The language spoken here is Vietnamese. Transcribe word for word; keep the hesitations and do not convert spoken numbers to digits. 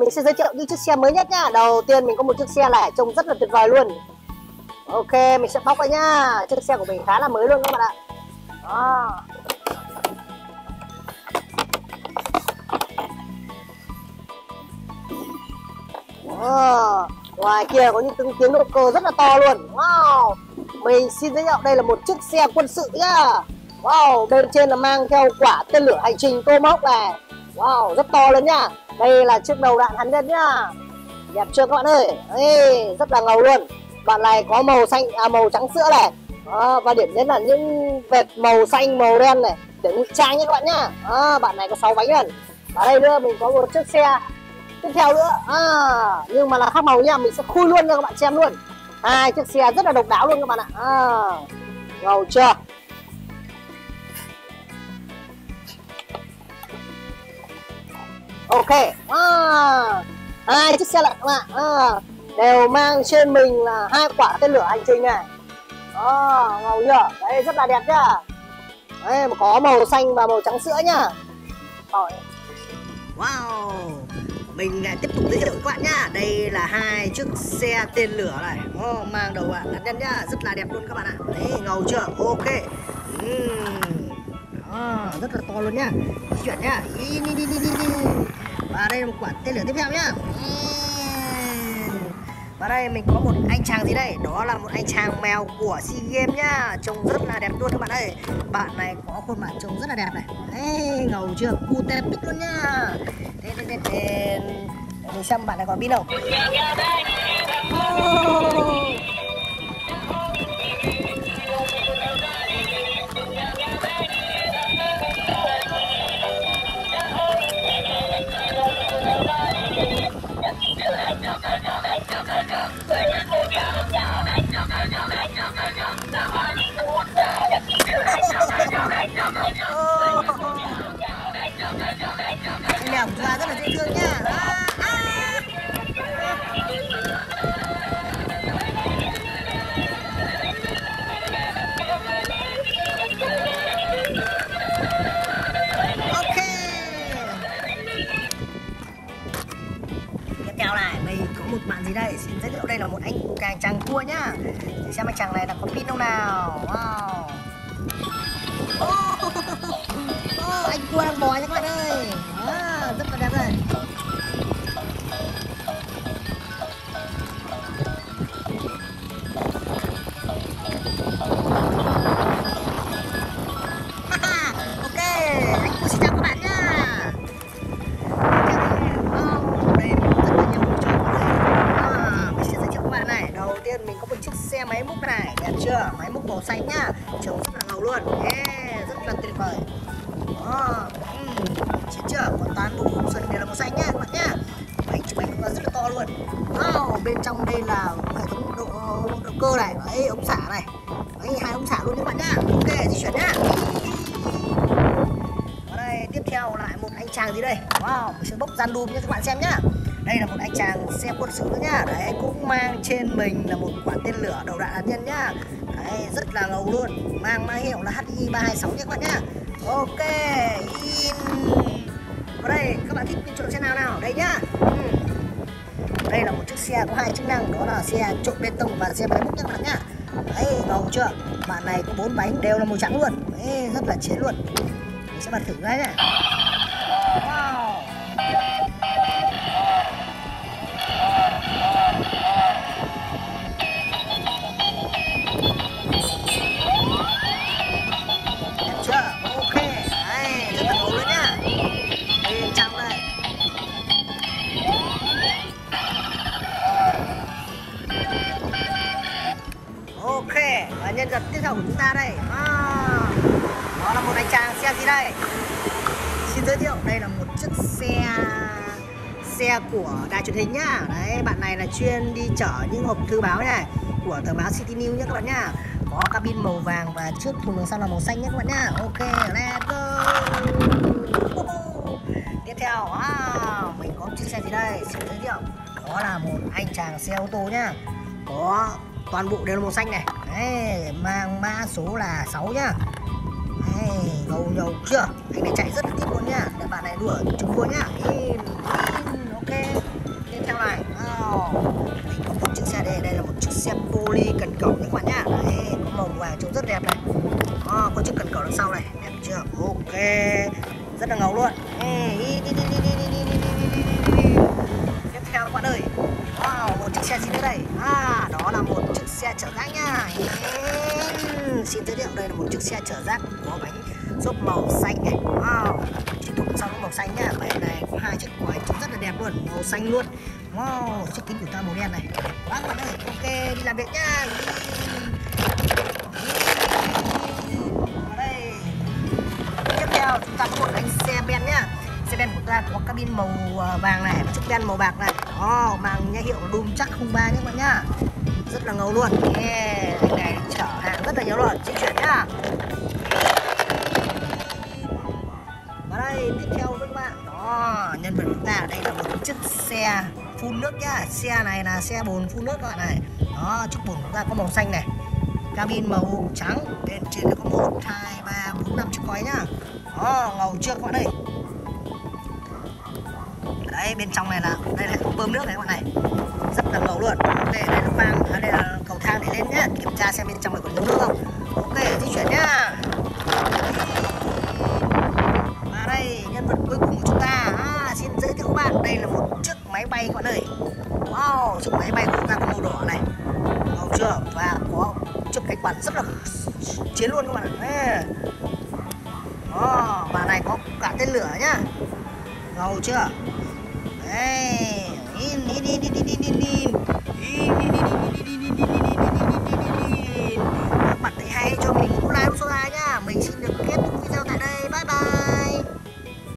mình sẽ giới thiệu những chiếc xe mới nhất nhá. Đầu tiên mình có một chiếc xe này trông rất là tuyệt vời luôn. Ok, mình sẽ bóc ra nhá. Chiếc xe của mình khá là mới luôn các bạn ạ. Đó. Đó. Ngoài kia có những tiếng tiếng động cơ rất là to luôn. Wow. Mình xin giới thiệu đây là một chiếc xe quân sự nhá. Wow, bên trên là mang theo quả tên lửa hành trình Tomahawk này. Wow, rất to lớn nhá. Đây là chiếc đầu đạn hạt nhân nhá. Đẹp chưa các bạn ơi? Ê, rất là ngầu luôn. Bạn này có màu xanh, à, màu trắng sữa này. Đó, và điểm nhấn là những vệt màu xanh, màu đen này để ngụy trang nhé các bạn nhá. Đó, bạn này có sáu bánh lần. Ở đây nữa mình có một chiếc xe tiếp theo nữa. À, nhưng mà là khác màu nha, mình sẽ khui luôn cho các bạn xem luôn. Hai chiếc xe rất là độc đáo luôn các bạn ạ. À, ngầu chưa? Ok, à, hai chiếc xe lại các bạn, à, đều mang trên mình là hai quả tên lửa hành trình này. Đó, ngầu chưa? Đấy, rất là đẹp nhá. Đấy, có màu xanh và màu trắng sữa nhá. Rồi. Wow, mình lại tiếp tục giới thiệu các bạn nhá. Đây là hai chiếc xe tên lửa này, oh, mang đầu đạn hạt nhân nhá, rất là đẹp luôn các bạn ạ. Đấy, ngầu chưa? Ok. uhm. Đó, rất là to luôn nhá. Di chuyển nhá. Đi, đi, đi, đi, đi. Và đây là một quả tên lửa tiếp theo nhá. Và đây mình có một anh chàng gì đây? Đó là một anh chàng mèo của SEA Games nhá. Trông rất là đẹp luôn các bạn ơi. Bạn này có khuôn mặt trông rất là đẹp này. Ê, ngầu chưa? Cute pic luôn nhá. Thế thế thế thế. Mình xem bạn này còn pin không? Oh. Mèo của rất là dễ thương nha. À, à. Ok. Tiếp theo này, mình có một bạn gì đây? Xin giới thiệu đây là một anh chàng chàng cua nhá. Để xem anh chàng này là có pin không nào. Wow. Oh, oh, anh cua đang bò nha các bạn ơi. À, rất là đẹp rồi. Ok, anh cua xin chào các bạn nhá. Oh, đây mình rất là nhiều chỗ đây. À, mình sẽ giới thiệu các bạn này. Đầu tiên mình có một chiếc xe máy múc này, đẹp chưa? Máy múc màu xanh nhá, trông rất là ngầu luôn. Yeah, rất là tuyệt vời. Đó, um, chết chưa? Còn toàn bộ khung sườn đều là màu xanh nhá các bạn nhá. Bánh chụp bánh rất là to luôn. Wow, bên trong đây là hệ thống độ, động cơ này, đấy, ống xả này, đấy, hai ống xả luôn các bạn nhá. Ok, di chuyển nhá. Ở đây tiếp theo lại một anh chàng gì đây? Wow, mình sẽ bốc gian đùm cho các bạn xem nhá. Đây là một anh chàng xe quân sự nữa nhá. Đấy, anh cũng mang trên mình là một quả tên lửa đầu đạn hạt nhân nhá. Đấy, rất là ngầu luôn. Mang mã hiệu là H I ba hai sáu nhé các bạn nhá. Ok, in. Ở đây các bạn thích chọn xe nào nào? Đây nhá. Ừ. Đây là một chiếc xe có hai chức năng, đó là xe trộn bê tông và xe máy múc nhé các bạn nhá. Đấy, ngầu chưa? Bạn này có bốn bánh đều là màu trắng luôn. Đấy, rất là chiến luôn. Mình sẽ bật thử cái nhá. Wow. Ok, và nhân vật tiếp theo của chúng ta đây, à, đó là một anh chàng xe gì đây? Xin giới thiệu đây là một chiếc xe xe của đài truyền hình nhá. Đấy, bạn này là chuyên đi chở những hộp thư báo này của tờ báo City News nhé các bạn nhá. Có cabin màu vàng và trước thùng đằng sau là màu xanh nhé các bạn nhá. Ok, let's go. Tiếp theo, à, mình có chiếc xe gì đây? Xin giới thiệu, đó là một anh chàng xe ô tô nhá. Có toàn bộ đều là màu xanh này. Đấy, mang mã số là sáu nhá. Đấy, ngầu ngầu chưa? Anh này chạy rất là tiếp luôn nhá. Để bạn này đùa chúng đua nhá. In, in, ok. Wow, mình có một chiếc xe đây, đây là một chiếc xe poly cần cẩu các bạn nhá. Đấy, có màu vàng trông rất đẹp này. Đó, có chiếc cần cẩu đằng sau này, đẹp chưa? Ok, rất là ngầu luôn. Tiếp theo các bạn ơi, wow, một chiếc xe gì nữa đây? À, đó là một chiếc xe chở rác nha. Xin giới thiệu đây là một chiếc xe chở rác có bánh xốp màu xanh này. Wow, chiếc thùng sau màu xanh nhá. Bên này có hai chiếc quái trông rất là đẹp luôn, màu xanh luôn. Wow, chiếc kính của ta màu đen này. Quá các bạn ơi, ok, đi làm việc nhá. Đây. Tiếp theo chúng ta có một đánh xe ben nhá. Xe ben của ta có cabin màu vàng này và chiếc ben màu bạc này. Đó, mang nhãn hiệu Doom chắc không ba nhé các bạn nhá. Rất là ngầu luôn. Yeah, cái này chở hàng rất là nhiều luôn. Di chuyển nhá. Và đây, tiếp theo với các bạn, đó, nhân vật của ta ở đây là một chiếc xe phun nước nhá. Xe này là xe bồn phun nước các bạn này. Đó, chiếc bồn của ta có màu xanh này, cabin màu trắng, bên trên nó có một, hai, ba, bốn, năm chiếc khói nhá. Đó, ngầu chưa các bạn ơi. Đấy, bên trong này là đây là bơm nước này các bạn này, rất là ngầu luôn. Ok, đây là khoang, à, đây là cầu thang để lên nhá, kiểm tra xem bên trong này còn thiếu nước không. Ok, di chuyển nhá. Và đây, nhân vật cuối cùng của chúng ta, à, xin giới thiệu các bạn, đây là một chiếc máy bay các bạn ơi. Wow, chiếc máy bay của chúng ta có màu đỏ này, ngầu chưa, và có chiếc cánh quạt rất là chiến luôn các bạn ạ. Đó, và này có cả tên lửa nhá, ngầu chưa. Đây, in in in in in in in in các bạn thấy hay cho mình một like một số like nhá. Mình xin được kết thúc video